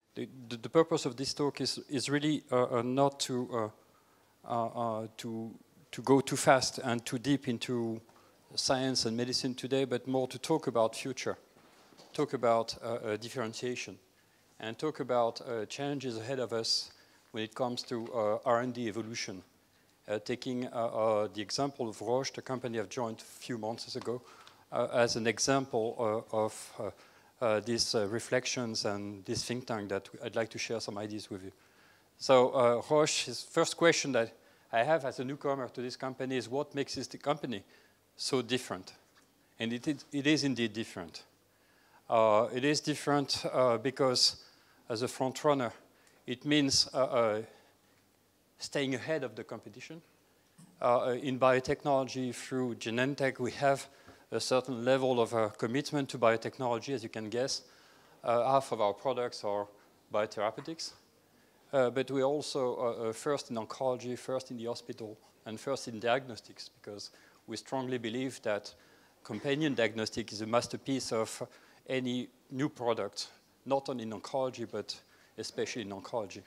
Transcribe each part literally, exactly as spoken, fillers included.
the, the, the purpose of this talk is, is really uh, uh, not to, uh, uh, uh, to, to go too fast and too deep into science and medicine today, but more to talk about future, talk about uh, uh, differentiation, and talk about uh, challenges ahead of us when it comes to uh, R and D evolution. Uh, taking uh, uh, the example of Roche, the company I've joined a few months ago, uh, as an example uh, of uh, uh, these uh, reflections and this think tank that I'd like to share some ideas with you. So uh, Roche's first question that I have as a newcomer to this company is what makes this company so different? And it is, it is indeed different. Uh, it is different uh, because as a front runner, it means uh, uh, staying ahead of the competition. Uh, in biotechnology, through Genentech, we have a certain level of uh, commitment to biotechnology, as you can guess. Uh, half of our products are biotherapeutics. Uh, but we're also uh, uh, first in oncology, first in the hospital, and first in diagnostics, because we strongly believe that companion diagnostic is a masterpiece of any new product, not only in oncology, but especially in oncology.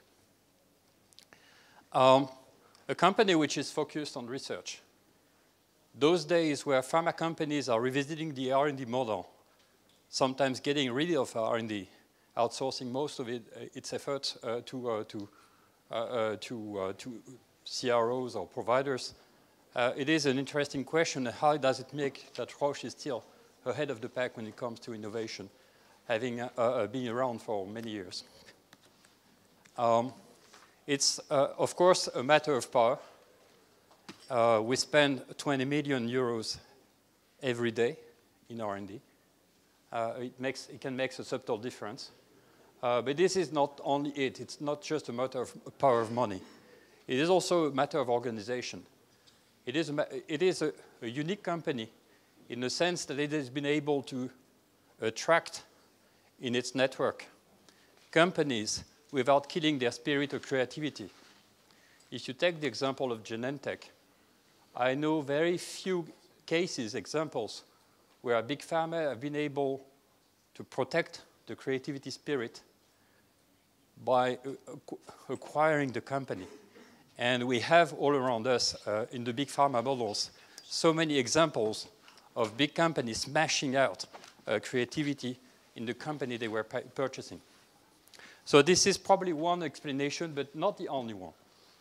Um, a company which is focused on research. Those days where pharma companies are revisiting the R and D model, sometimes getting rid of R and D, outsourcing most of it, uh, its efforts uh, to, uh, to, uh, uh, to, uh, to C R Os or providers, uh, it is an interesting question. How does it make that Roche is still ahead of the pack when it comes to innovation, having uh, uh, been around for many years? Um, It's, uh, of course, a matter of power. Uh, we spend twenty million euros every day in R and D. Uh, it, makes, it can make a subtle difference. Uh, but this is not only it. It's not just a matter of power of money. It is also a matter of organization. It is a, it is a, a unique company in the sense that it has been able to attract in its network companies without killing their spirit of creativity. If you take the example of Genentech, I know very few cases, examples, where a big pharma have been able to protect the creativity spirit by acquiring the company. And we have all around us, uh, in the big pharma models, so many examples of big companies smashing out uh, creativity in the company they were purchasing. So this is probably one explanation, but not the only one.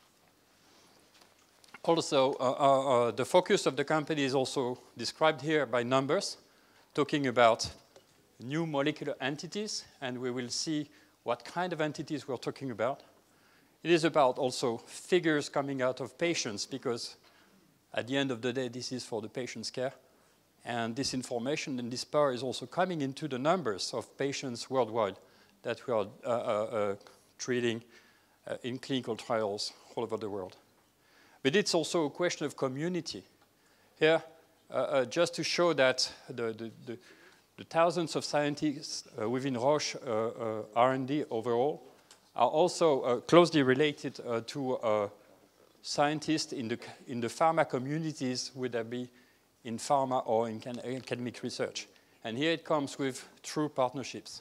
Also, uh, uh, uh, the focus of the company is also described here by numbers, talking about new molecular entities, and we will see what kind of entities we're talking about. It is about also figures coming out of patients, because at the end of the day, this is for the patient's care. And this information and this power is also coming into the numbers of patients worldwide that we are uh, uh, uh, treating uh, in clinical trials all over the world. But it's also a question of community. Here, uh, uh, just to show that the, the, the, the thousands of scientists uh, within Roche uh, uh, R and D overall are also uh, closely related uh, to uh, scientists in the, in the pharma communities, would that be in pharma or in academic research. And here it comes with true partnerships.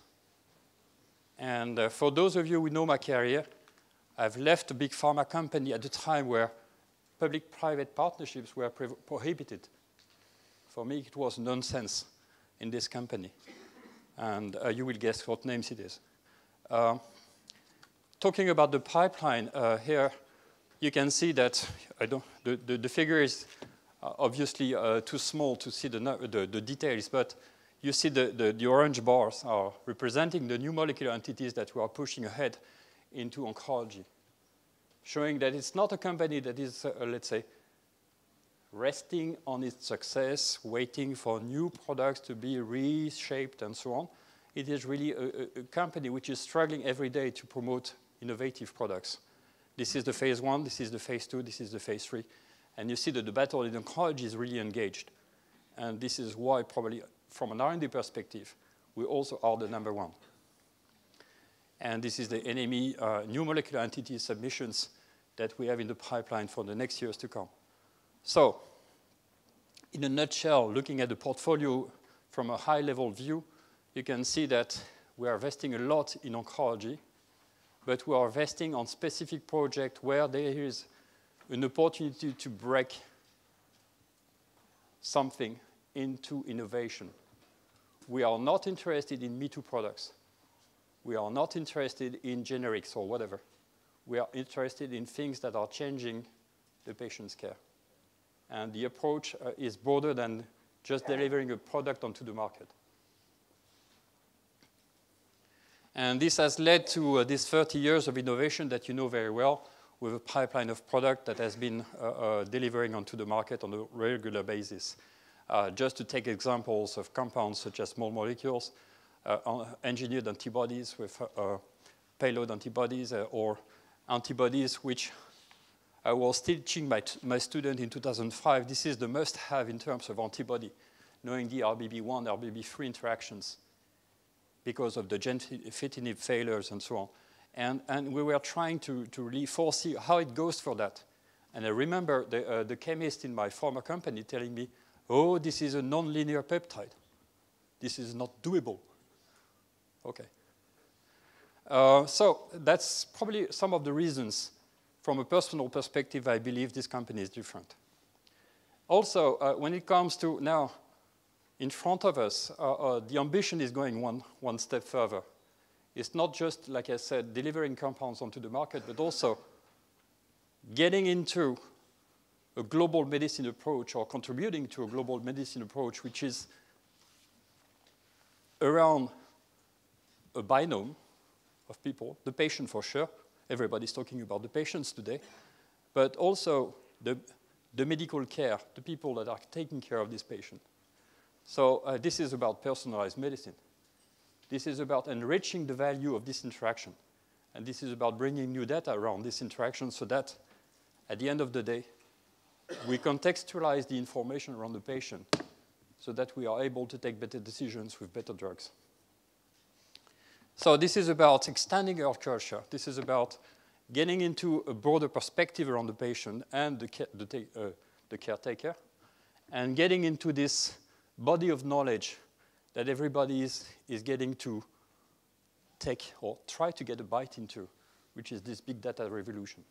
And uh, for those of you who know my career, I've left a big pharma company at a time where public-private partnerships were prohibited. For me, it was nonsense in this company. And uh, you will guess what names it is. Uh, talking about the pipeline, uh, here you can see that I don't, the, the, the figure is uh, obviously uh, too small to see the, the, the details, but you see the, the, the orange bars are representing the new molecular entities that we are pushing ahead into oncology, showing that it's not a company that is, uh, let's say, resting on its success, waiting for new products to be reshaped and so on. It is really a, a company which is struggling every day to promote innovative products. This is the phase one, this is the phase two, this is the phase three. And you see that the battle in oncology is really engaged. And this is why probably from an R and D perspective, we also are the number one. And this is the N M E uh, new molecular entity submissions that we have in the pipeline for the next years to come. So, in a nutshell, looking at the portfolio from a high-level view, you can see that we are investing a lot in oncology, but we are investing on specific projects where there is an opportunity to break something into innovation. We are not interested in Me Too products. We are not interested in generics or whatever. We are interested in things that are changing the patient's care. And the approach uh, is broader than just delivering a product onto the market. And this has led to uh, these thirty years of innovation that you know very well, with a pipeline of product that has been uh, uh, delivering onto the market on a regular basis. Uh, just to take examples of compounds such as small molecules, uh, engineered antibodies with uh, uh, payload antibodies, uh, or antibodies which I was teaching my, my student in two thousand five. This is the must-have in terms of antibody, knowing the R B B one, R B B three interactions because of the gefitinib failures and so on. And, and we were trying to, to really foresee how it goes for that. And I remember the, uh, the chemist in my former company telling me, oh, this is a non-linear peptide. This is not doable. Okay. Uh, so that's probably some of the reasons. From a personal perspective, I believe this company is different. Also, uh, when it comes to now, in front of us, uh, uh, the ambition is going one, one step further. It's not just, like I said, delivering compounds onto the market, but also getting into a global medicine approach or contributing to a global medicine approach, which is around a biome of people, the patient for sure. Everybody's talking about the patients today, but also the, the medical care, the people that are taking care of this patient. So uh, this is about personalized medicine. This is about enriching the value of this interaction. And this is about bringing new data around this interaction so that at the end of the day, we contextualize the information around the patient so that we are able to take better decisions with better drugs. So this is about extending our culture. This is about getting into a broader perspective around the patient and the, the, uh, the caretaker, and getting into this body of knowledge that everybody is, is getting to take or try to get a bite into, which is this big data revolution.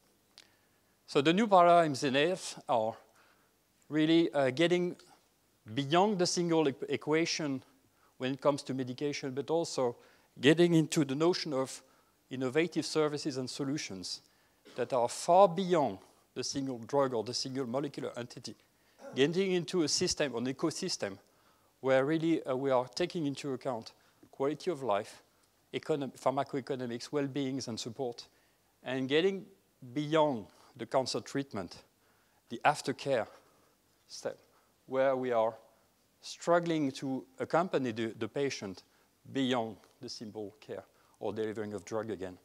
So the new paradigms in health are really uh, getting beyond the single e equation when it comes to medication, but also getting into the notion of innovative services and solutions that are far beyond the single drug or the single molecular entity, getting into a system, an ecosystem, where really uh, we are taking into account quality of life, pharmacoeconomics, well-beings, and support, and getting beyond the cancer treatment, the aftercare step, where we are struggling to accompany the, the patient beyond the simple care or delivering of drug again.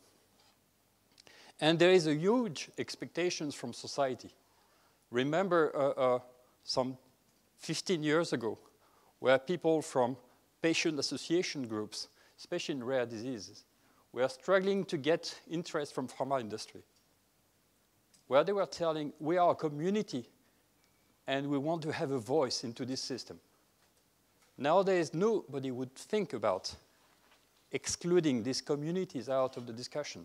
And there is a huge expectations from society. Remember uh, uh, some fifteen years ago, where people from patient association groups, especially in rare diseases, were struggling to get interest from pharma industry, where they were telling, we are a community and we want to have a voice into this system. Nowadays, nobody would think about excluding these communities out of the discussion.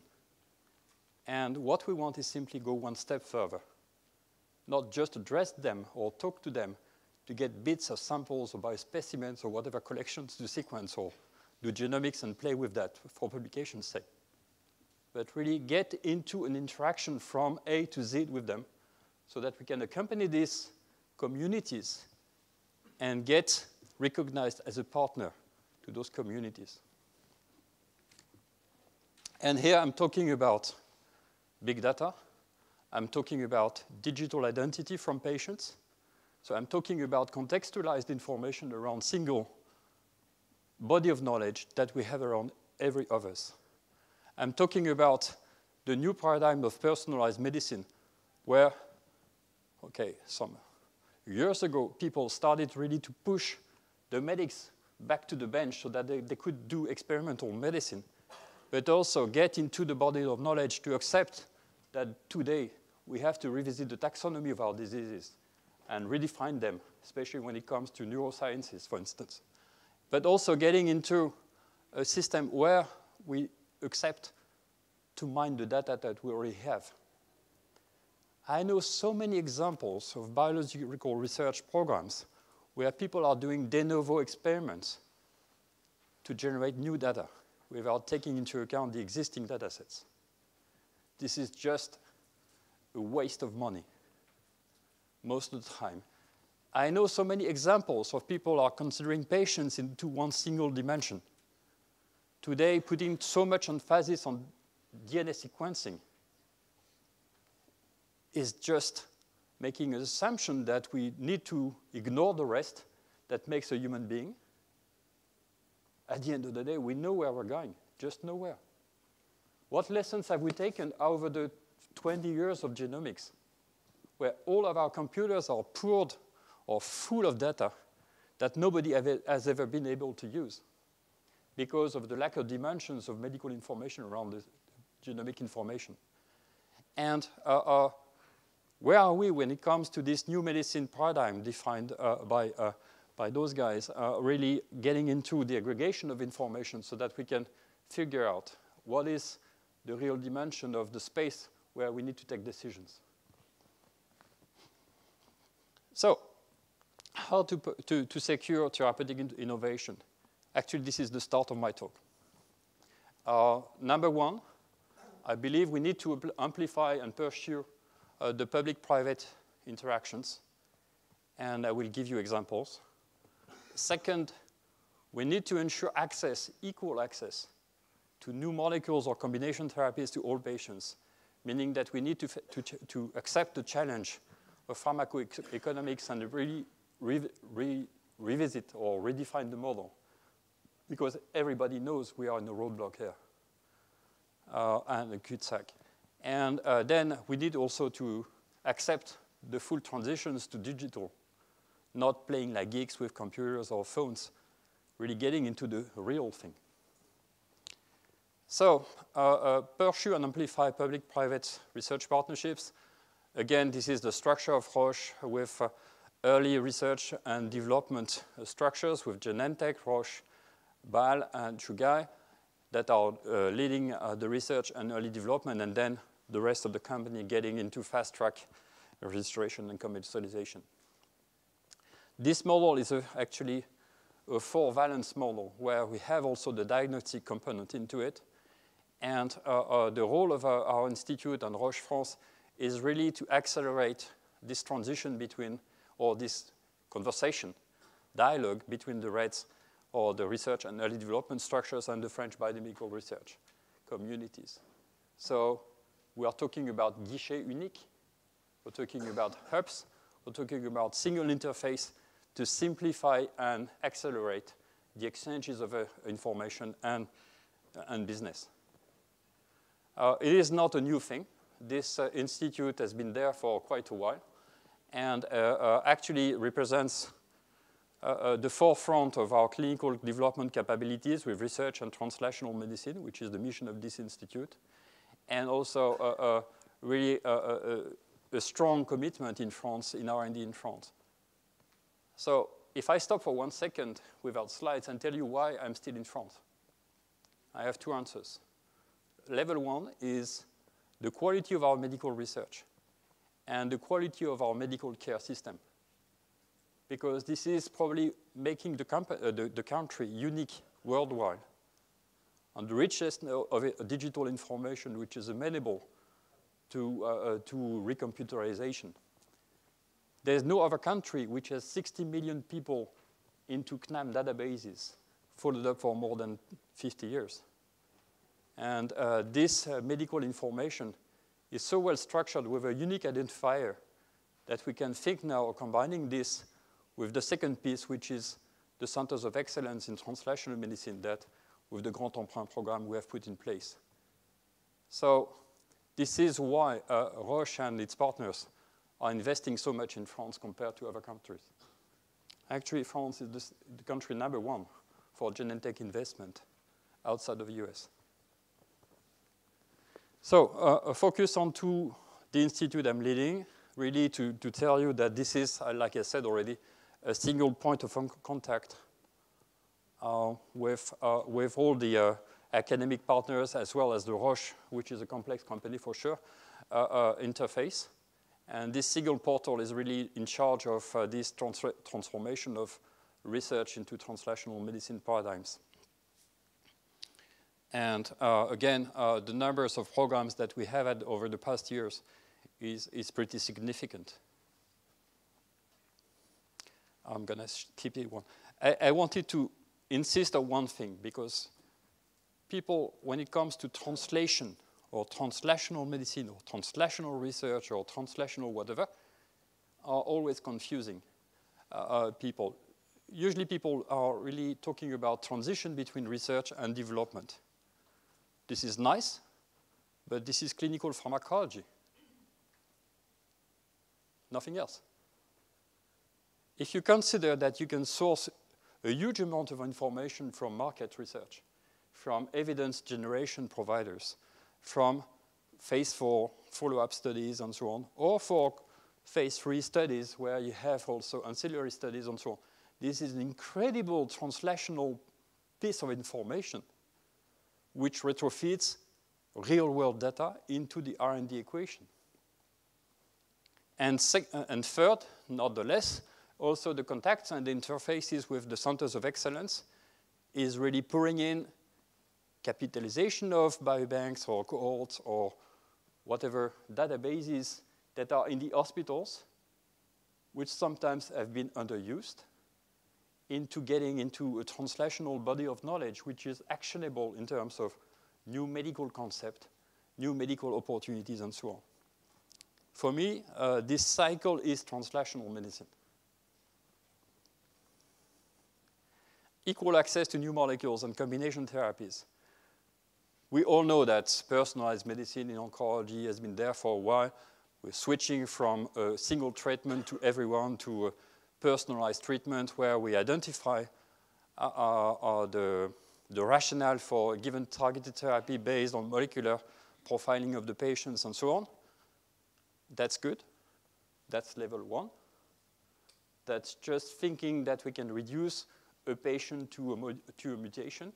And what we want is simply go one step further, not just address them or talk to them to get bits of samples or biospecimens or whatever collections to sequence or do genomics and play with that for publication's sake. But really get into an interaction from A to Z with them so that we can accompany these communities and get recognized as a partner to those communities. And here I'm talking about big data. I'm talking about digital identity from patients. So I'm talking about contextualized information around single body of knowledge that we have around every of us. I'm talking about the new paradigm of personalized medicine where, okay, some years ago, people started really to push the medics back to the bench so that they, they could do experimental medicine, but also get into the body of knowledge to accept that today we have to revisit the taxonomy of our diseases and redefine them, especially when it comes to neurosciences, for instance. But also getting into a system where we accept to mine the data that we already have. I know so many examples of biological research programs where people are doing de novo experiments to generate new data without taking into account the existing data sets. This is just a waste of money most of the time. I know so many examples of people are considering patients into one single dimension. Today, putting so much emphasis on D N A sequencing is just making an assumption that we need to ignore the rest that makes a human being. At the end of the day, we know where we're going, just nowhere. What lessons have we taken over the twenty years of genomics, where all of our computers are poured or full of data that nobody has ever been able to use because of the lack of dimensions of medical information around the genomic information? And uh, uh, where are we when it comes to this new medicine paradigm defined uh, by, uh, by those guys, uh, really getting into the aggregation of information so that we can figure out what is the real dimension of the space where we need to take decisions? So, how to, to, to secure therapeutic in innovation? Actually, this is the start of my talk. Uh, number one, I believe we need to amplify and pursue uh, the public-private interactions, and I will give you examples. Second, we need to ensure access, equal access, to new molecules or combination therapies to all patients, meaning that we need to, to, to accept the challenge of pharmacoeconomics and really re re revisit or redefine the model, because everybody knows we are in a roadblock here uh, and a cul-de-sac. And uh, then we need also to accept the full transitions to digital, not playing like geeks with computers or phones, really getting into the real thing. So uh, uh, pursue and amplify public-private research partnerships. Again, this is the structure of Roche with uh, early research and development uh, structures with Genentech, Roche, Bal, and Chugai that are uh, leading uh, the research and early development, and then the rest of the company getting into fast-track registration and commercialization. This model is a, actually a four-valence model where we have also the diagnostic component into it. And uh, uh, the role of our, our institute and Roche France is really to accelerate this transition between, or this conversation, dialogue between the REDS or the research and early development structures and the French biomedical research communities. So we are talking about guichet unique, we're talking about hubs, we're talking about single interface to simplify and accelerate the exchanges of uh, information and, uh, and business. Uh, it is not a new thing. This uh, institute has been there for quite a while and uh, uh, actually represents uh, uh, the forefront of our clinical development capabilities with research and translational medicine, which is the mission of this institute, and also uh, uh, really uh, uh, a strong commitment in France, in R and D in France. So if I stop for one second without slides and tell you why I'm still in France, I have two answers. Level one is the quality of our medical research and the quality of our medical care system, because this is probably making the, uh, the, the country unique worldwide and the richest of it, digital information which is amenable to, uh, to recomputerization. There's no other country which has sixty million people into C N A M databases followed up for more than fifty years. And uh, this uh, medical information is so well structured with a unique identifier that we can think now of combining this with the second piece, which is the Centers of Excellence in Translational Medicine that with the Grand Emprunt program we have put in place. So this is why uh, Roche and its partners are investing so much in France compared to other countries. Actually, France is the, the country number one for Genentech investment outside of the U S. So uh, a focus on to the institute I'm leading, really to, to tell you that this is, uh, like I said already, a single point of contact uh, with, uh, with all the uh, academic partners, as well as the Roche, which is a complex company for sure, uh, uh, interface. And this single portal is really in charge of uh, this trans transformation of research into translational medicine paradigms. And uh, again, uh, the numbers of programs that we have had over the past years is, is pretty significant. I'm going to keep it one. I, I wanted to insist on one thing, because people, when it comes to translation or translational medicine or translational research or translational whatever, are always confusing uh, uh, people. Usually people are really talking about transition between research and development. This is nice, but this is clinical pharmacology. Nothing else. If you consider that you can source a huge amount of information from market research, from evidence generation providers, from phase four follow-up studies and so on, or for phase three studies where you have also ancillary studies and so on, this is an incredible translational piece of information which retrofits real-world data into the R and D equation. And, and third, not the less, also the contacts and the interfaces with the centers of excellence is really pouring in capitalization of biobanks or cohorts or whatever databases that are in the hospitals, which sometimes have been underused, into getting into a translational body of knowledge which is actionable in terms of new medical concept, new medical opportunities, and so on. For me, uh, this cycle is translational medicine. Equal access to new molecules and combination therapies. We all know that personalized medicine in oncology has been there for a while. We're switching from a single treatment to everyone to a personalized treatment where we identify uh, uh, the, the rationale for a given targeted therapy based on molecular profiling of the patients and so on. That's good. That's level one. That's just thinking that we can reduce a patient to a, to a mutation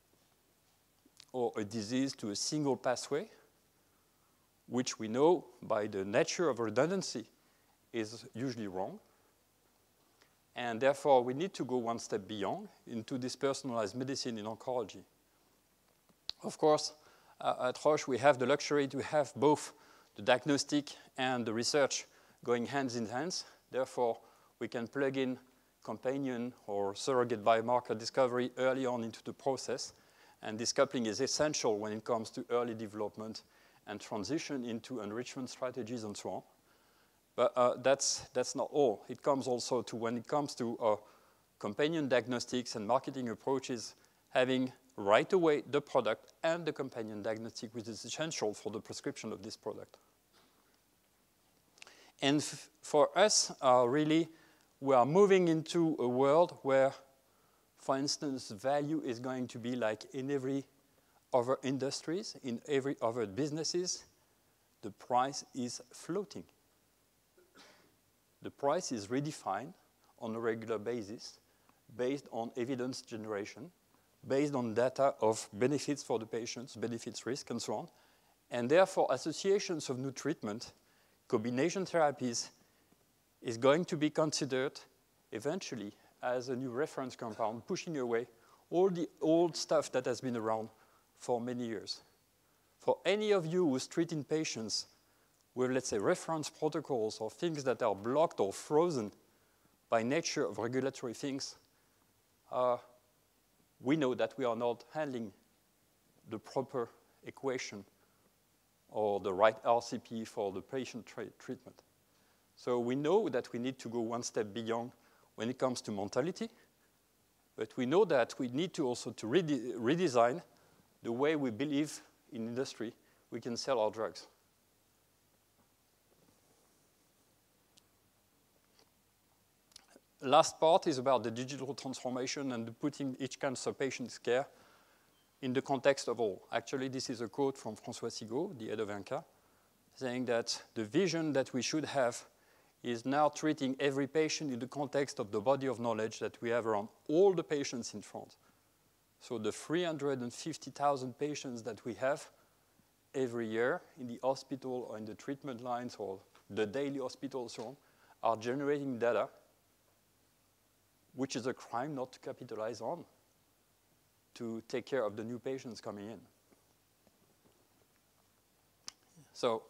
or a disease to a single pathway, which we know by the nature of redundancy is usually wrong. And therefore, we need to go one step beyond into this personalized medicine in oncology. Of course, uh, at Roche, we have the luxury to have both the diagnostic and the research going hands in hands. Therefore, we can plug in companion or surrogate biomarker discovery early on into the process. And this coupling is essential when it comes to early development and transition into enrichment strategies and so on. But uh, that's, that's not all. It comes also to when it comes to uh, companion diagnostics and marketing approaches, having right away the product and the companion diagnostic, which is essential for the prescription of this product. And f for us, uh, really, we are moving into a world where, for instance, value is going to be like in every other industries, in every other businesses, the price is floating. The price is redefined on a regular basis based on evidence generation, based on data of benefits for the patients, benefits risk, and so on. And therefore, associations of new treatment, combination therapies, is going to be considered eventually as a new reference compound, pushing away all the old stuff that has been around for many years. For any of you who's treating patients with, let's say, reference protocols or things that are blocked or frozen by nature of regulatory things, uh, we know that we are not handling the proper equation or the right R C P for the patient treatment. So we know that we need to go one step beyond when it comes to mentality, but we know that we need to also to rede redesign the way we believe in industry we can sell our drugs. Last part is about the digital transformation and putting each cancer patient's care in the context of all. Actually, this is a quote from François Sigaud, the head of INCA, saying that the vision that we should have is now treating every patient in the context of the body of knowledge that we have around all the patients in France. So the three hundred fifty thousand patients that we have every year in the hospital or in the treatment lines or the daily hospital so on, are generating data, which is a crime not to capitalize on, to take care of the new patients coming in. So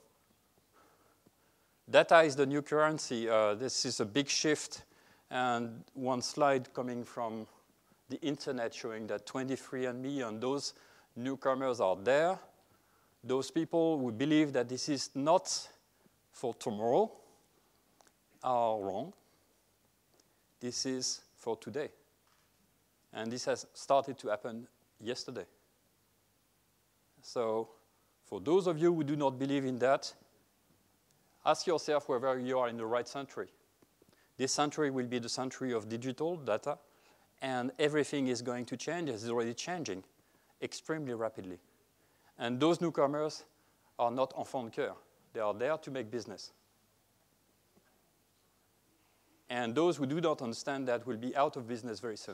data is the new currency. Uh, this is a big shift. And one slide coming from the internet showing that twenty-three and me and those newcomers are there. Those people who believe that this is not for tomorrow are wrong. This is for today. And this has started to happen yesterday. So for those of you who do not believe in that, ask yourself whether you are in the right century. This century will be the century of digital data, and everything is going to change. It's already changing extremely rapidly. And those newcomers are not enfants de cœur. They are there to make business. And those who do not understand that will be out of business very soon.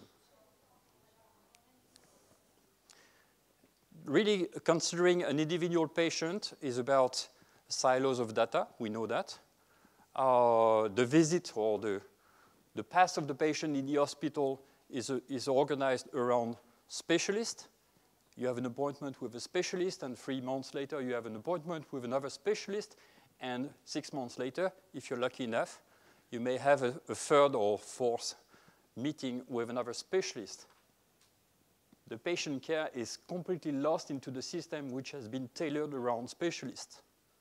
Really, considering an individual patient is about silos of data. We know that. Uh, the visit or the, the path of the patient in the hospital is, a, is organized around specialists. You have an appointment with a specialist, and three months later you have an appointment with another specialist, and six months later, if you're lucky enough, you may have a, a third or fourth meeting with another specialist. The patient care is completely lost into the system which has been tailored around specialists.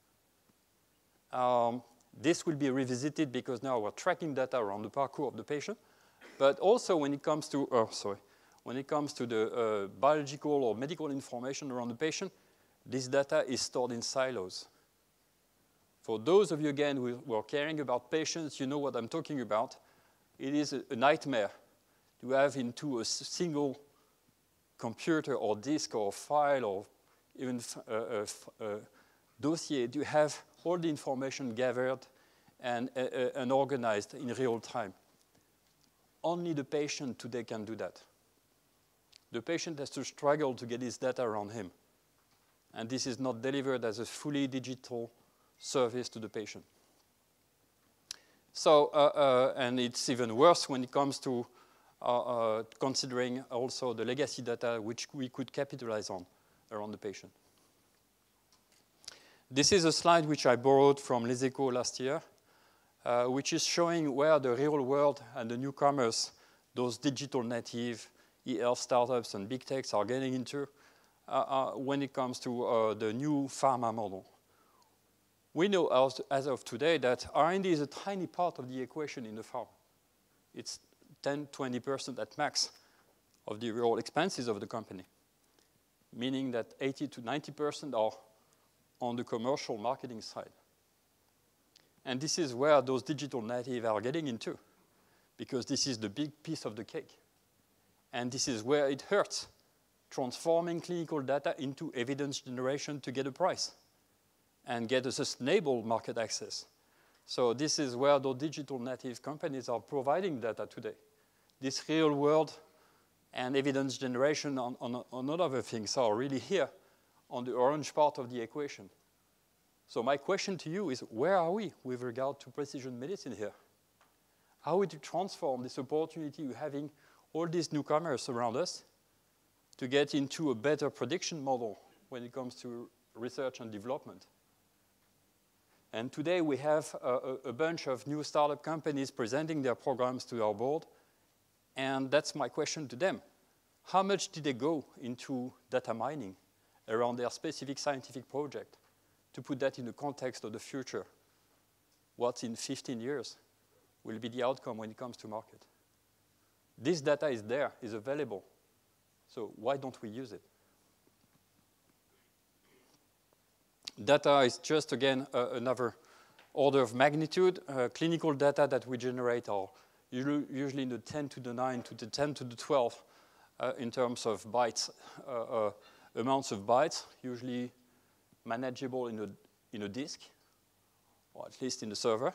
Um, this will be revisited because now we're tracking data around the parcours of the patient, but also when it comes to, oh, sorry, when it comes to the uh, biological or medical information around the patient, this data is stored in silos. For those of you, again, who, who are caring about patients, you know what I'm talking about. It is a, a nightmare to have into a single computer or disk or file or even a, a, a dossier to have all the information gathered and, uh, and organized in real time. Only the patient today can do that. The patient has to struggle to get his data around him. And this is not delivered as a fully digital service to the patient. So, uh, uh, and it's even worse when it comes to uh, uh, considering also the legacy data which we could capitalize on around the patient. This is a slide which I borrowed from Les Echos last year, uh, which is showing where the real world and the newcomers, those digital native e-health startups and big techs are getting into uh, uh, when it comes to uh, the new pharma model. We know as, as of today that R and D is a tiny part of the equation in the pharma. It's ten, twenty percent at max of the real expenses of the company, meaning that eighty to ninety percent are on the commercial marketing side. And this is where those digital natives are getting into, because this is the big piece of the cake. And this is where it hurts, transforming clinical data into evidence generation to get a price and get a sustainable market access. So this is where the digital native companies are providing data today. This real world and evidence generation on, on, on other things are really here on the orange part of the equation. So my question to you is, where are we with regard to precision medicine here? How would you transform this opportunity of having all these newcomers around us to get into a better prediction model when it comes to research and development? And today we have a, a bunch of new startup companies presenting their programs to our board, and that's my question to them. How much did they go into data mining around their specific scientific project to put that in the context of the future? What in fifteen years will be the outcome when it comes to market? This data is there, is available. So why don't we use it? Data is just, again, uh, another order of magnitude. Uh, clinical data that we generate are usually in the ten to the nine to the ten to the twelve uh, in terms of bytes, uh, uh, amounts of bytes, usually manageable in a, in a disk, or at least in the server.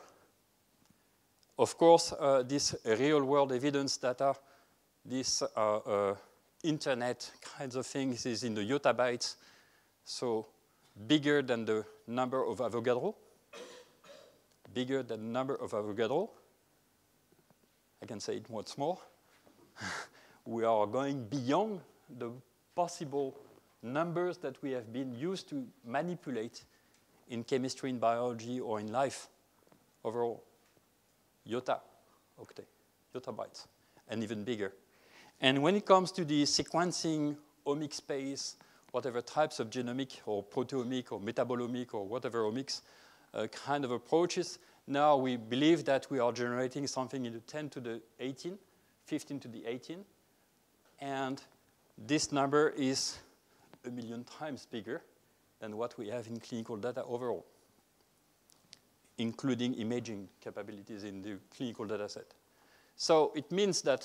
Of course, uh, this real-world evidence data, this uh, uh, internet kinds of things is in the yottabytes, so bigger than the number of Avogadro, bigger than the number of Avogadro. I can say it once more. We are going beyond the possible numbers that we have been used to manipulate in chemistry, in biology, or in life overall. Yotta, octet, yottabytes, and even bigger. And when it comes to the sequencing, omic space, whatever types of genomic or proteomic or metabolomic or whatever omics uh, kind of approaches, now we believe that we are generating something in the ten to the eighteen, fifteen to the eighteen. And this number is a million times bigger than what we have in clinical data overall, including imaging capabilities in the clinical data set. So it means that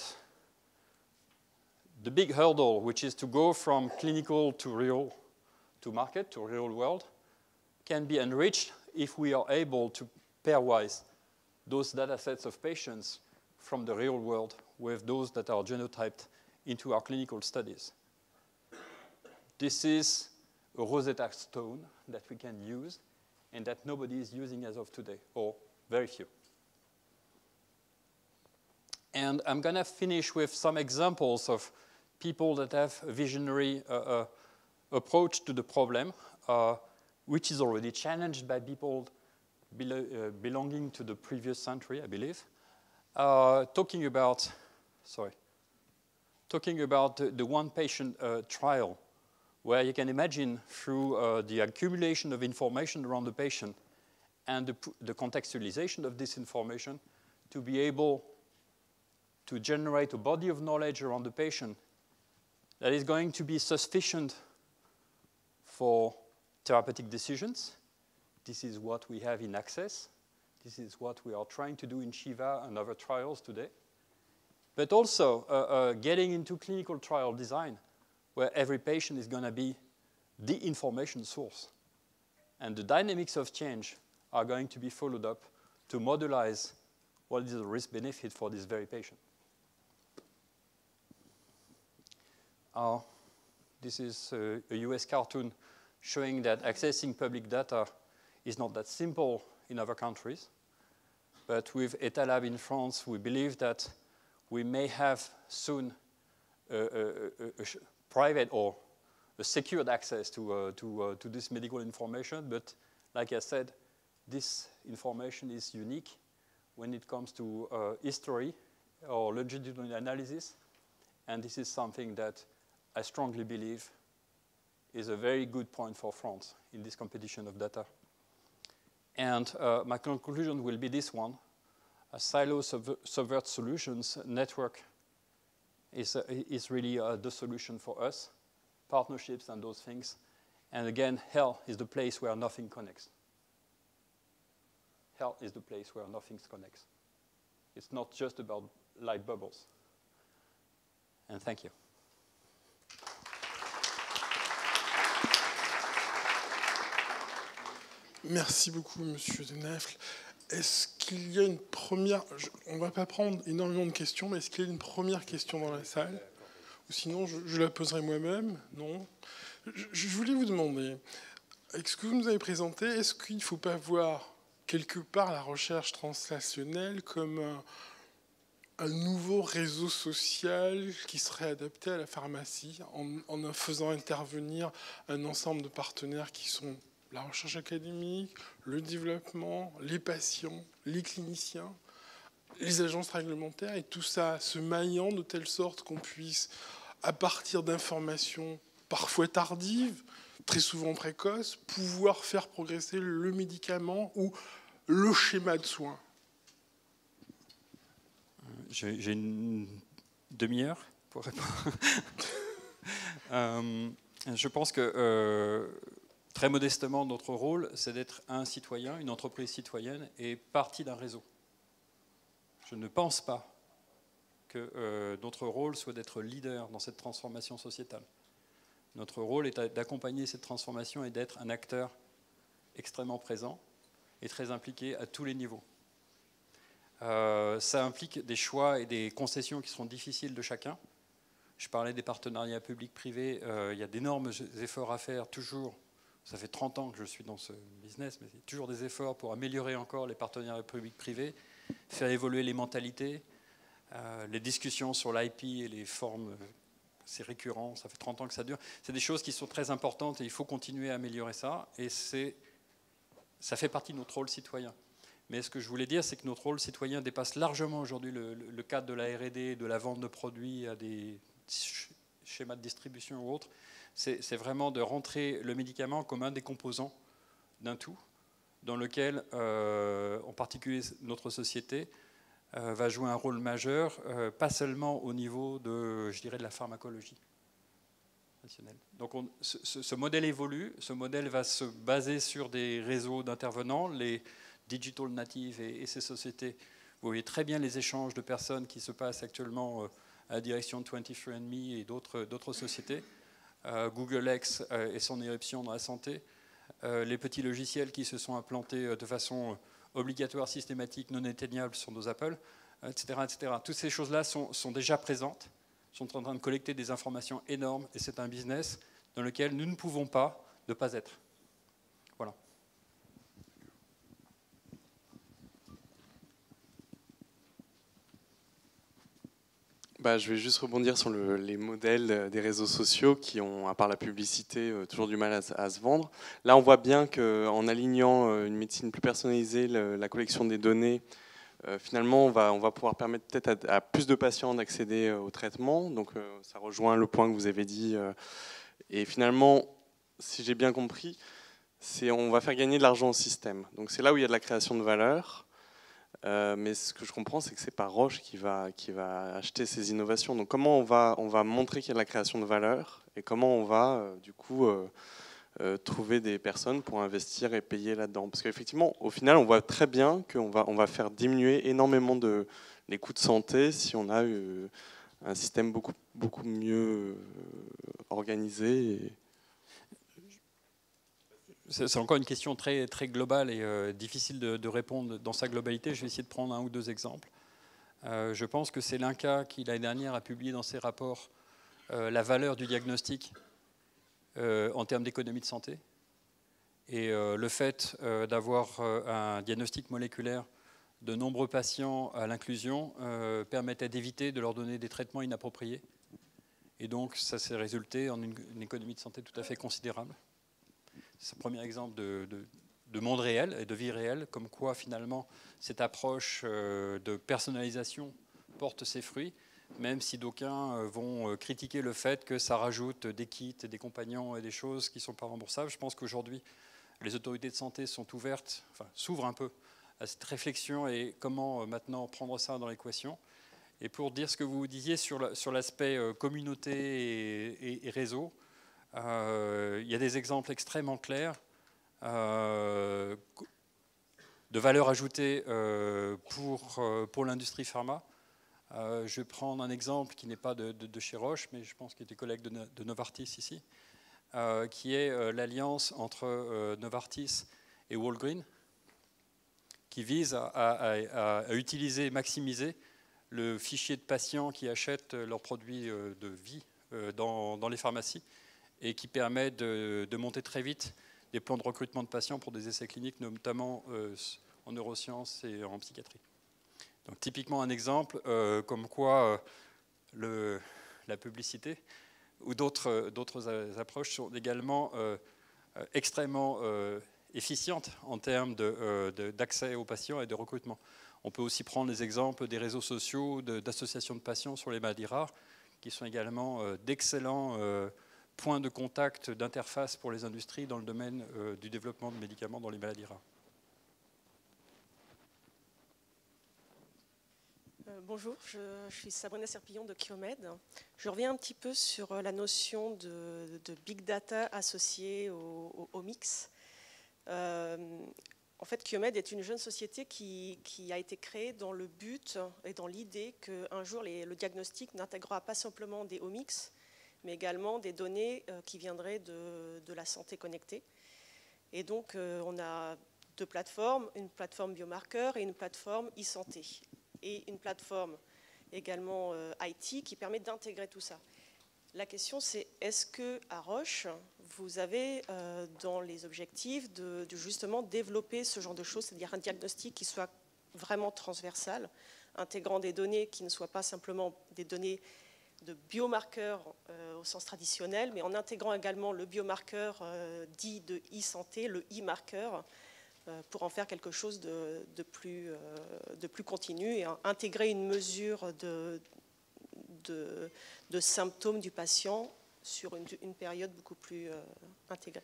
the big hurdle, which is to go from clinical to real, to market, to real world, can be enriched if we are able to pairwise those data sets of patients from the real world with those that are genotyped into our clinical studies. This is a Rosetta Stone that we can use and that nobody is using as of today, or very few. And I'm going to finish with some examples of people that have a visionary uh, uh, approach to the problem, uh, which is already challenged by people belo uh, belonging to the previous century, I believe, uh, talking about, sorry, talking about the, the one-patient uh, trial, where you can imagine through uh, the accumulation of information around the patient and the, the contextualization of this information to be able to generate a body of knowledge around the patient that is going to be sufficient for therapeutic decisions. This is what we have in Access. This is what we are trying to do in Shiva and other trials today. But also uh, uh, getting into clinical trial design, where every patient is going to be the information source. And the dynamics of change are going to be followed up to modelize what is the risk-benefit for this very patient. Uh, this is a, a U S cartoon showing that accessing public data is not that simple in other countries. But with EtaLab in France, we believe that we may have soon a, a, a, a private or a secured access to, uh, to, uh, to this medical information. But like I said, this information is unique when it comes to uh, history or longitudinal analysis. And this is something that I strongly believe is a very good point for France in this competition of data. And uh, my conclusion will be this one. A silo subver subvert solutions network is, uh, is really uh, the solution for us. Partnerships and those things. And again, hell is the place where nothing connects. Hell is the place where nothing connects. It's not just about light bubbles. And thank you. Merci beaucoup, Monsieur De Nefle. Est-ce qu'il y a une première... Je, on ne va pas prendre énormément de questions, mais est-ce qu'il y a une première question dans la salle? Ou sinon, je, je la poserai moi-même? Non. Je, je voulais vous demander, avec ce que vous nous avez présenté, est-ce qu'il ne faut pas voir quelque part la recherche translationnelle comme un, un nouveau réseau social qui serait adapté à la pharmacie, en, en faisant intervenir un ensemble de partenaires qui sont la recherche académique, le développement, les patients, les cliniciens, les agences réglementaires, et tout ça se maillant de telle sorte qu'on puisse, à partir d'informations parfois tardives, très souvent précoces, pouvoir faire progresser le médicament ou le schéma de soins. J'ai une demi-heure pour répondre. euh, je pense que... Euh, Très modestement, notre rôle, c'est d'être un citoyen, une entreprise citoyenne et partie d'un réseau. Je ne pense pas que euh, notre rôle soit d'être leader dans cette transformation sociétale. Notre rôle est d'accompagner cette transformation et d'être un acteur extrêmement présent et très impliqué à tous les niveaux. Euh, ça implique des choix et des concessions qui seront difficiles de chacun. Je parlais des partenariats publics-privés. Euh, il y a d'énormes efforts à faire, toujours. Ça fait trente ans que je suis dans ce business, mais il y a toujours des efforts pour améliorer encore les partenariats publics-privés, faire évoluer les mentalités, euh, les discussions sur l'I P et les formes, c'est récurrent, ça fait trente ans que ça dure. C'est des choses qui sont très importantes et il faut continuer à améliorer ça. Et c'est, ça fait partie de notre rôle citoyen. Mais ce que je voulais dire, c'est que notre rôle citoyen dépasse largement aujourd'hui le, le cadre de la R et D, de la vente de produits à des schémas de distribution ou autres. C'est vraiment de rentrer le médicament comme un des composants d'un tout, dans lequel, euh, en particulier notre société, euh, va jouer un rôle majeur, euh, pas seulement au niveau de, je dirais, de la pharmacologie. Donc on, ce, ce modèle évolue, ce modèle va se baser sur des réseaux d'intervenants, les digital natives et, et ces sociétés. Vous voyez très bien les échanges de personnes qui se passent actuellement euh, à la direction de vingt-trois and me et d'autres sociétés. Euh, Google X euh, et son éruption dans la santé. Euh, les petits logiciels qui se sont implantés euh, de façon euh, obligatoire, systématique, non éteignable sur nos Apple, et cetera, et cetera. Toutes ces choses-là sont, sont déjà présentes, sont en train de collecter des informations énormes, et c'est un business dans lequel nous ne pouvons pas ne pas être. Voilà. Bah, je vais juste rebondir sur le, les modèles des réseaux sociaux qui ont, à part la publicité, euh, toujours du mal à, à se vendre. Là, on voit bien qu'en alignant euh, une médecine plus personnalisée, le, la collection des données, euh, finalement, on va, on va pouvoir permettre peut-être à, à plus de patients d'accéder euh, au traitement. Donc, euh, ça rejoint le point que vous avez dit. Euh, et finalement, si j'ai bien compris, c'est on va faire gagner de l'argent au système. Donc, c'est là où il y a de la création de valeur. Euh, mais ce que je comprends, c'est que c'est pas Roche qui va, qui va acheter ces innovations. Donc comment on va, on va montrer qu'il y a de la création de valeur et comment on va euh, du coup euh, euh, trouver des personnes pour investir et payer là-dedans. Parce qu'effectivement, au final, on voit très bien qu'on va, on va faire diminuer énormément de, les coûts de santé si on a euh, un système beaucoup, beaucoup mieux euh, organisé. Et c'est encore une question très, très globale et euh, difficile de, de répondre dans sa globalité. Je vais essayer de prendre un ou deux exemples. Euh, je pense que c'est l'INCA qui, l'année dernière, a publié dans ses rapports euh, la valeur du diagnostic euh, en termes d'économie de santé. Et euh, le fait euh, d'avoir euh, un diagnostic moléculaire de nombreux patients à l'inclusion euh, permettait d'éviter de leur donner des traitements inappropriés. Et donc, ça s'est résulté en une, une économie de santé tout à fait considérable. C'est un premier exemple de, de, de monde réel et de vie réelle, comme quoi finalement cette approche de personnalisation porte ses fruits, même si d'aucuns vont critiquer le fait que ça rajoute des kits, des compagnons et des choses qui ne sont pas remboursables. Je pense qu'aujourd'hui, les autorités de santé sont ouvertes, enfin s'ouvrent un peu à cette réflexion et comment maintenant prendre ça dans l'équation. Et pour dire ce que vous disiez sur l'aspect communauté et, et, et réseau, Euh, il y a des exemples extrêmement clairs euh, de valeur ajoutée euh, pour, euh, pour l'industrie pharma. Euh, je vais prendre un exemple qui n'est pas de, de, de chez Roche, mais je pense qu'il était collègue de, de Novartis ici, euh, qui est euh, l'alliance entre euh, Novartis et Walgreens, qui vise à, à, à, à utiliser et maximiser le fichier de patients qui achètent leurs produits de vie euh, dans, dans les pharmacies, et qui permet de, de monter très vite des plans de recrutement de patients pour des essais cliniques, notamment euh, en neurosciences et en psychiatrie. Donc typiquement un exemple euh, comme quoi euh, le, la publicité ou d'autres approches sont également euh, extrêmement euh, efficientes en termes d'accès de, de, aux patients et de recrutement. On peut aussi prendre les exemples des réseaux sociaux, d'associations de, de patients sur les maladies rares, qui sont également euh, d'excellents euh, point de contact, d'interface pour les industries dans le domaine euh, du développement de médicaments dans les maladies rares. Euh, bonjour, je, je suis Sabrina Serpillon de Chiomed. Je reviens un petit peu sur la notion de, de big data associée au, au, au mix. Euh, en fait, Chiomed est une jeune société qui, qui a été créée dans le but et dans l'idée qu'un jour les, le diagnostic n'intégrera pas simplement des omics, mais également des données euh, qui viendraient de, de la santé connectée. Et donc, euh, on a deux plateformes, une plateforme biomarqueur et une plateforme e-santé. Et une plateforme également euh, I T qui permet d'intégrer tout ça. La question, c'est est-ce qu'à Roche, vous avez euh, dans les objectifs de, de justement développer ce genre de choses, c'est-à-dire un diagnostic qui soit vraiment transversal, intégrant des données qui ne soient pas simplement des données de biomarqueurs euh, au sens traditionnel, mais en intégrant également le biomarqueur euh, dit de e-santé, le e-marqueur, euh, pour en faire quelque chose de, de, plus, euh, de plus continu et intégrer une mesure de, de, de symptômes du patient sur une, une période beaucoup plus euh, intégrée.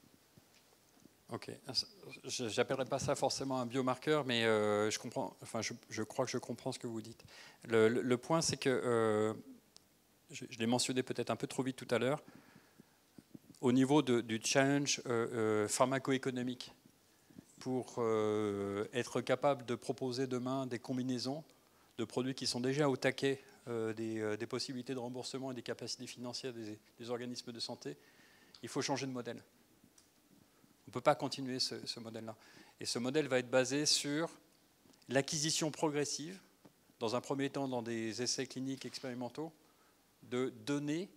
Ok, je n'appellerai pas ça forcément un biomarqueur, mais euh, je, comprends, enfin, je, je crois que je comprends ce que vous dites. Le, le, le point, c'est que, euh, je, je l'ai mentionné peut-être un peu trop vite tout à l'heure, au niveau de, du challenge euh, euh, pharmacoéconomique, pour euh, être capable de proposer demain des combinaisons de produits qui sont déjà au taquet euh, des, euh, des possibilités de remboursement et des capacités financières des, des organismes de santé, il faut changer de modèle. On ne peut pas continuer ce, ce modèle-là. Et ce modèle va être basé sur l'acquisition progressive, dans un premier temps dans des essais cliniques expérimentaux, de données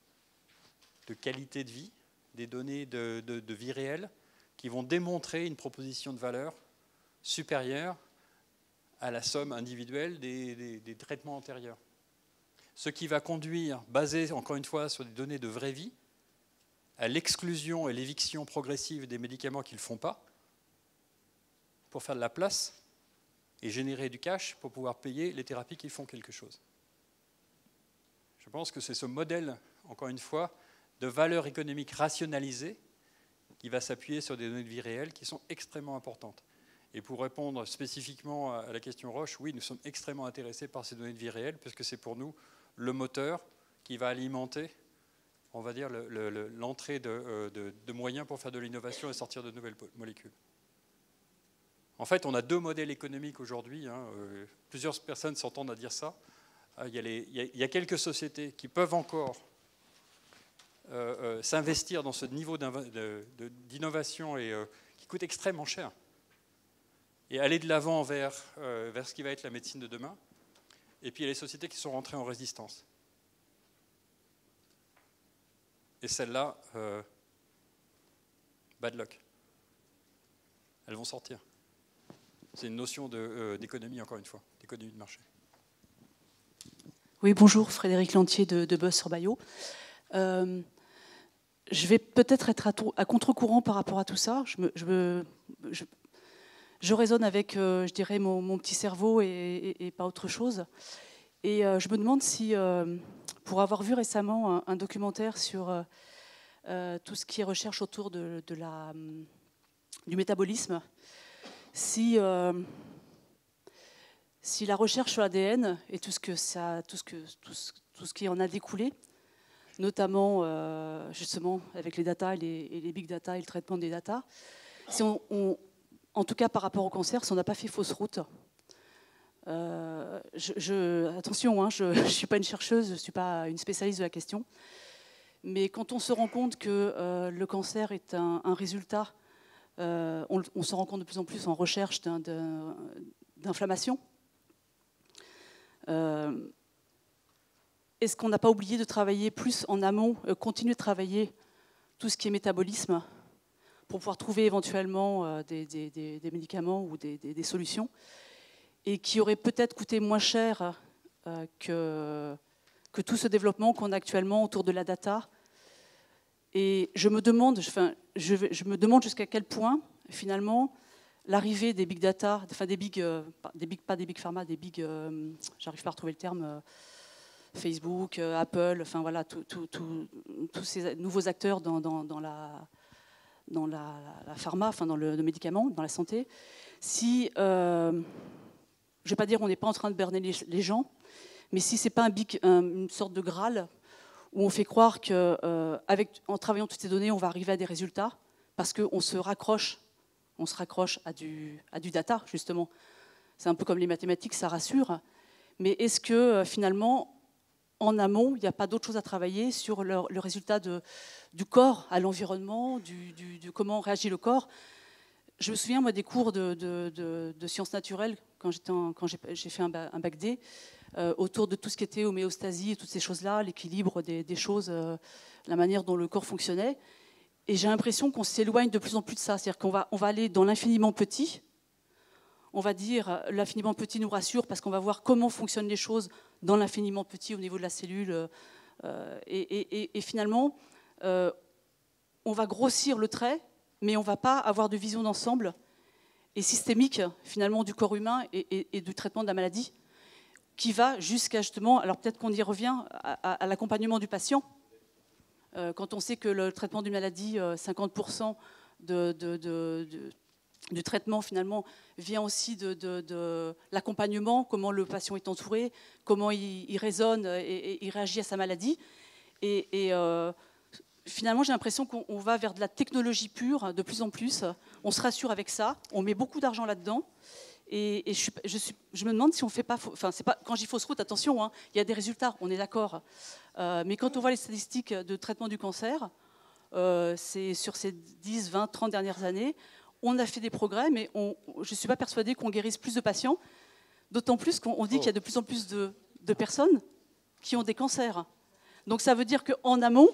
de qualité de vie, des données de, de, de vie réelle, qui vont démontrer une proposition de valeur supérieure à la somme individuelle des, des, des traitements antérieurs. Ce qui va conduire, basé encore une fois sur des données de vraie vie, à l'exclusion et l'éviction progressive des médicaments qui ne le font pas, pour faire de la place et générer du cash pour pouvoir payer les thérapies qui font quelque chose. Je pense que c'est ce modèle, encore une fois, de valeur économique rationalisée qui va s'appuyer sur des données de vie réelles qui sont extrêmement importantes. Et pour répondre spécifiquement à la question Roche, oui, nous sommes extrêmement intéressés par ces données de vie réelles, puisque c'est pour nous le moteur qui va alimenter, on va dire, le, le, l'entrée de, de, de moyens pour faire de l'innovation et sortir de nouvelles molécules. En fait, on a deux modèles économiques aujourd'hui. Hein, euh, plusieurs personnes s'entendent à dire ça. Euh, il, y a les, il, y a, il y a quelques sociétés qui peuvent encore euh, euh, s'investir dans ce niveau de, de, d'innovation et euh, qui coûte extrêmement cher, et aller de l'avant vers, euh, vers ce qui va être la médecine de demain. Et puis il y a les sociétés qui sont rentrées en résistance. Et celles-là, euh, bad luck. Elles vont sortir. C'est une notion de, euh, d'économie, encore une fois, d'économie de marché. Oui, bonjour, Frédéric Lantier de, de Buzz sur Bio. Euh, je vais peut-être être à, à contre-courant par rapport à tout ça. Je, me, je, me, je, je raisonne avec, euh, je dirais, mon, mon petit cerveau et, et, et pas autre chose. Et euh, je me demande si, euh, pour avoir vu récemment un, un documentaire sur euh, euh, tout ce qui est recherche autour de, de la, du métabolisme, si, euh, si la recherche sur l'A D N et tout ce, que ça, tout, ce que, tout, ce, tout ce qui en a découlé, notamment euh, justement avec les data et les, et les big data et le traitement des data, si on, on, en tout cas par rapport au cancer, si on n'a pas fait fausse route, euh, je, je, attention, hein, je ne suis pas une chercheuse, je ne suis pas une spécialiste de la question, mais quand on se rend compte que euh, le cancer est un, un résultat, euh, on, on se rend compte de plus en plus en recherche d'un, d'un, d'inflammation, euh, est-ce qu'on n'a pas oublié de travailler plus en amont, euh, continuer de travailler tout ce qui est métabolisme pour pouvoir trouver éventuellement euh, des, des, des, des médicaments ou des, des, des solutions, et qui aurait peut-être coûté moins cher euh, que, que tout ce développement qu'on a actuellement autour de la data. Et je me demande, enfin, je, je me demande jusqu'à quel point, finalement, l'arrivée des big data, enfin des big, euh, des big, pas des big pharma, des big, euh, j'arrive pas à retrouver le terme, euh, Facebook, euh, Apple, enfin voilà, tous ces nouveaux acteurs dans, dans, dans la dans la, la pharma, enfin dans le, le médicament, dans la santé, si euh, je ne vais pas dire on n'est pas en train de berner les, les gens, mais si ce n'est pas un big, un, une sorte de Graal où on fait croire qu'en euh, travaillant toutes ces données, on va arriver à des résultats, parce qu'on se raccroche, on se raccroche à du, à du data, justement. C'est un peu comme les mathématiques, ça rassure. Mais est-ce que, euh, finalement, en amont, il n'y a pas d'autre chose à travailler sur le, le résultat de, du corps à l'environnement, du, du, de comment réagit le corps? Je me souviens, moi, des cours de, de, de, de sciences naturelles, quand, en, quand j'ai fait un, un bac D. euh, autour de tout ce qui était homéostasie et toutes ces choses-là, l'équilibre des, des choses, euh, la manière dont le corps fonctionnait. Et j'ai l'impression qu'on s'éloigne de plus en plus de ça. C'est-à-dire qu'on va, on va aller dans l'infiniment petit. On va dire l'infiniment petit nous rassure parce qu'on va voir comment fonctionnent les choses dans l'infiniment petit au niveau de la cellule. Euh, et, et, et finalement, euh, on va grossir le trait, mais on ne va pas avoir de vision d'ensemble et systémique finalement du corps humain et, et, et du traitement de la maladie, qui va jusqu'à justement, alors peut-être qu'on y revient, à, à, à l'accompagnement du patient. Euh, quand on sait que le traitement d'une maladie, euh, cinquante pour cent de, de, de, de, du traitement finalement vient aussi de, de, de l'accompagnement, comment le patient est entouré, comment il, il raisonne et, et il réagit à sa maladie. Et, et euh, finalement, j'ai l'impression qu'on on va vers de la technologie pure de plus en plus. On se rassure avec ça, on met beaucoup d'argent là-dedans. Et, et je, je, suis, je me demande si on fait pas, enfin c'est pas quand j'y fausse route, attention, hein, il y a des résultats, on est d'accord. Euh, mais quand on voit les statistiques de traitement du cancer, euh, c'est sur ces dix, vingt, trente dernières années, on a fait des progrès, mais on, je ne suis pas persuadée qu'on guérisse plus de patients, d'autant plus qu'on dit qu'il y a de plus en plus de, de personnes qui ont des cancers. Donc ça veut dire qu'en amont,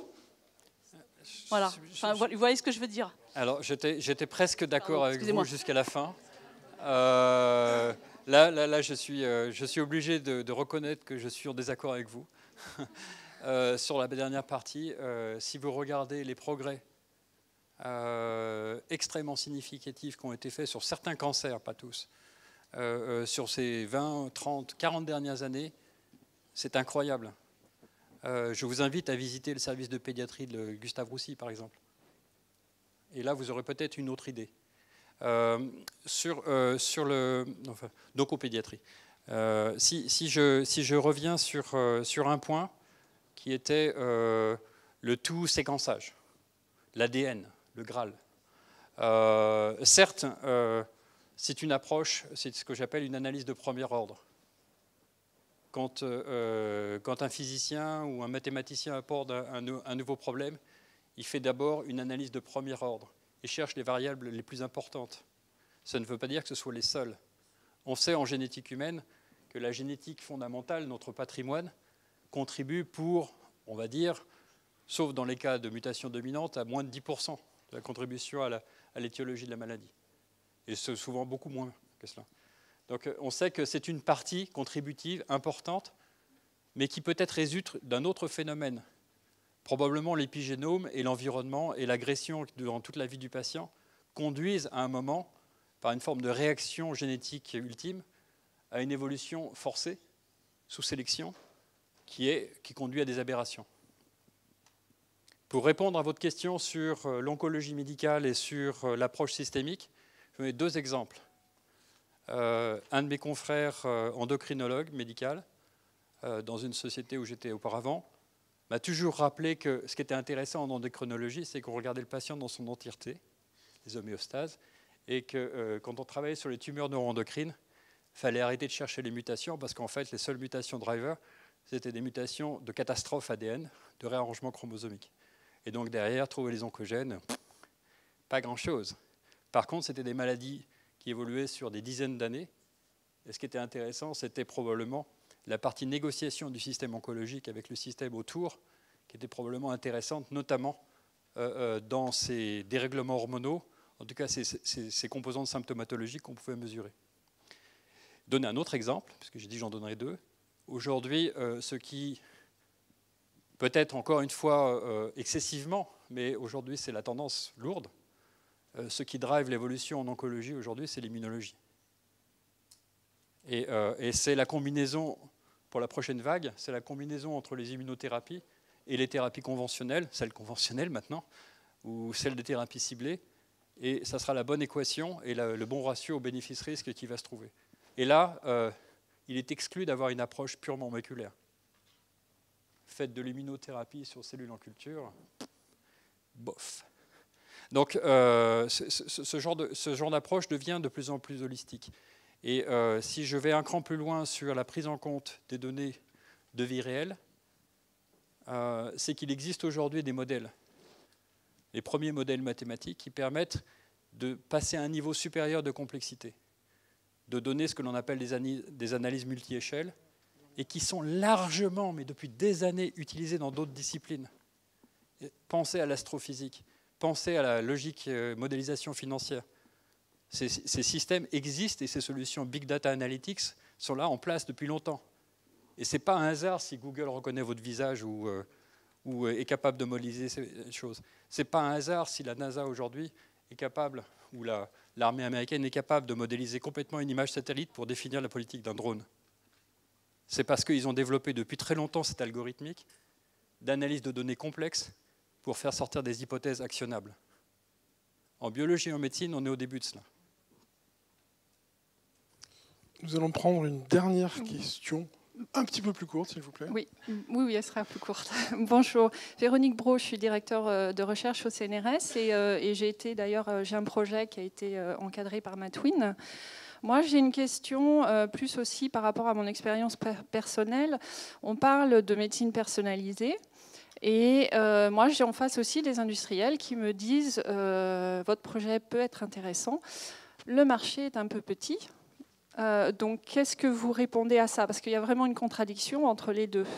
voilà, enfin, vous voyez ce que je veux dire. Alors j'étais, j'étais presque d'accord avec vous jusqu'à la fin. Euh, là, là, là, je suis, euh, je suis obligé de, de reconnaître que je suis en désaccord avec vous. euh, sur la dernière partie, euh, si vous regardez les progrès euh, extrêmement significatifs qui ont été faits sur certains cancers, pas tous, euh, euh, sur ces vingt, trente, quarante dernières années, c'est incroyable. Euh, je vous invite à visiter le service de pédiatrie de Gustave Roussy, par exemple. Et là, vous aurez peut-être une autre idée. Euh, sur, euh, sur le, enfin, donc aux pédiatries. Euh, si, si, je, si je reviens sur, euh, sur un point qui était euh, le tout séquençage, l'A D N, le Graal. Euh, certes, euh, c'est une approche, c'est ce que j'appelle une analyse de premier ordre. Quand, euh, quand un physicien ou un mathématicien apporte un, un, un nouveau problème, il fait d'abord une analyse de premier ordre et cherche les variables les plus importantes. Ça ne veut pas dire que ce soit les seules. On sait en génétique humaine que la génétique fondamentale, notre patrimoine, contribue pour, on va dire, sauf dans les cas de mutation dominante, à moins de dix pour cent de la contribution à, la, à l'étiologie de la maladie. Et c'est souvent beaucoup moins que cela. Donc on sait que c'est une partie contributive importante, mais qui peut-être résulte d'un autre phénomène. Probablement l'épigénome et l'environnement et l'agression durant toute la vie du patient conduisent à un moment, par une forme de réaction génétique ultime, à une évolution forcée, sous sélection, qui, est, qui conduit à des aberrations. Pour répondre à votre question sur l'oncologie médicale et sur l'approche systémique, je vais donner deux exemples. Euh, un de mes confrères euh, endocrinologue médical, euh, dans une société où j'étais auparavant, m'a toujours rappelé que ce qui était intéressant en endocrinologie, c'est qu'on regardait le patient dans son entièreté, les homéostases, et que euh, quand on travaillait sur les tumeurs neuroendocrines, il fallait arrêter de chercher les mutations, parce qu'en fait, les seules mutations drivers, c'était des mutations de catastrophe A D N, de réarrangement chromosomique. Et donc derrière, trouver les oncogènes, pas grand-chose. Par contre, c'était des maladies qui évoluaient sur des dizaines d'années. Et ce qui était intéressant, c'était probablement la partie négociation du système oncologique avec le système autour, qui était probablement intéressante, notamment euh, euh, dans ces dérèglements hormonaux, en tout cas ces, ces, ces composantes symptomatologiques qu'on pouvait mesurer. Donner un autre exemple, puisque j'ai dit j'en donnerai deux. Aujourd'hui, euh, ce qui, peut-être encore une fois euh, excessivement, mais aujourd'hui c'est la tendance lourde, euh, ce qui drive l'évolution en oncologie aujourd'hui, c'est l'immunologie. Et, euh, et c'est la combinaison, pour la prochaine vague, c'est la combinaison entre les immunothérapies et les thérapies conventionnelles, celles conventionnelles maintenant, ou celles des thérapies ciblées, et ça sera la bonne équation et la, le bon ratio au bénéfice-risque qui va se trouver. Et là, euh, il est exclu d'avoir une approche purement moléculaire. Faites de l'immunothérapie sur cellules en culture, bof. Donc euh, ce, ce, ce genre de, ce genre d'approche devient de plus en plus holistique. Et euh, si je vais un cran plus loin sur la prise en compte des données de vie réelle, euh, c'est qu'il existe aujourd'hui des modèles, les premiers modèles mathématiques qui permettent de passer à un niveau supérieur de complexité, de donner ce que l'on appelle des, des analyses multi-échelles et qui sont largement, mais depuis des années, utilisés dans d'autres disciplines. Pensez à l'astrophysique, pensez à la logique euh, modélisation financière. Ces, ces systèmes existent et ces solutions Big Data Analytics sont là en place depuis longtemps. Et ce n'est pas un hasard si Google reconnaît votre visage ou, euh, ou est capable de modéliser ces choses. Ce n'est pas un hasard si la NASA aujourd'hui est capable, ou la, l'armée américaine est capable de modéliser complètement une image satellite pour définir la politique d'un drone. C'est parce qu'ils ont développé depuis très longtemps cette algorithmique d'analyse de données complexes pour faire sortir des hypothèses actionnables. En biologie et en médecine, on est au début de cela. Nous allons prendre une dernière question, un petit peu plus courte, s'il vous plaît. Oui, oui, oui, elle sera plus courte. Bonjour, Véronique Brault, je suis directeur de recherche au C N R S et, euh, et j'ai été d'ailleurs, j'ai un projet qui a été euh, encadré par Matwin. Moi, j'ai une question euh, plus aussi par rapport à mon expérience per personnelle. On parle de médecine personnalisée. Et euh, moi, j'ai en face aussi des industriels qui me disent euh, votre projet peut être intéressant. Le marché est un peu petit. Euh, donc, qu'est-ce que vous répondez à ça? Parce qu'il y a vraiment une contradiction entre les deux.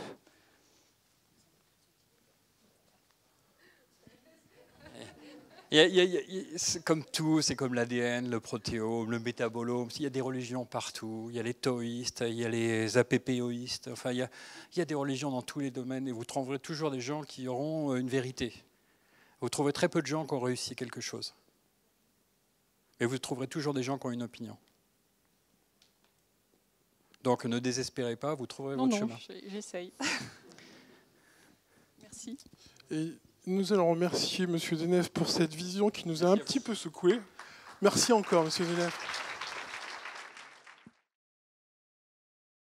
Il y a, il y a, il y a, c'est comme tout, c'est comme l'A D N, le protéome, le métabolome. Il y a des religions partout. Il y a les taoïstes, il y a les A P P oïstes. Enfin, il y a, il y a des religions dans tous les domaines et vous trouverez toujours des gens qui auront une vérité. Vous trouverez très peu de gens qui ont réussi quelque chose. Et vous trouverez toujours des gens qui ont une opinion. Donc ne désespérez pas, vous trouverez non, votre non, chemin. J'essaye. Merci. Et nous allons remercier M. Denef pour cette vision qui nous a un petit peu secoué. Merci encore, M. Denef.